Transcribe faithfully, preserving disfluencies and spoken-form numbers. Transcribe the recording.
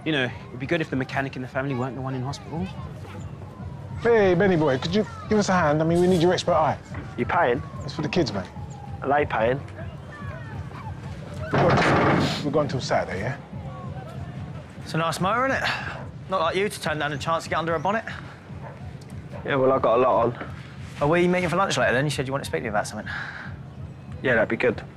You know, it'd be good if the mechanic in the family weren't the one in hospital. Hey, Benny boy, could you give us a hand? I mean, we need your expert eye. You paying? It's for the kids, mate. Are they paying? We've got, we've got until Saturday, yeah? It's a nice motor, isn't it? Not like you to turn down a chance to get under a bonnet. Yeah, well, I've got a lot on. Are we meeting for lunch later then? You said you want to speak to me about something. Yeah, that'd be good.